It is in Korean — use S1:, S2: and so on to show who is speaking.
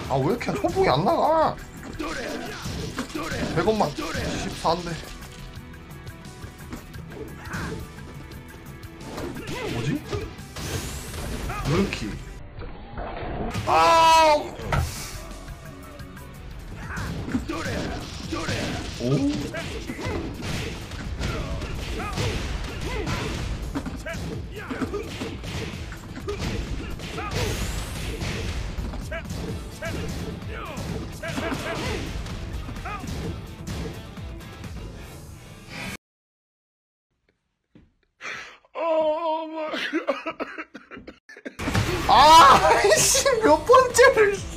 S1: 아 왜 이렇게 초봉이 안 나가? 100원만 14인데 뭐지? 르키 아 오? 아, 씨, 몇 번째를.